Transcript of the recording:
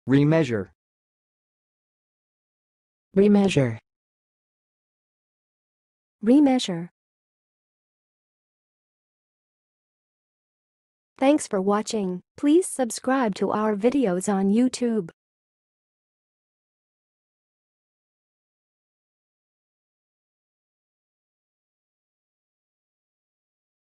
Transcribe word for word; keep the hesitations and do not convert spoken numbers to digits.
remeasure, remeasure, remeasure. Thanks for watching. Please subscribe to our videos on YouTube.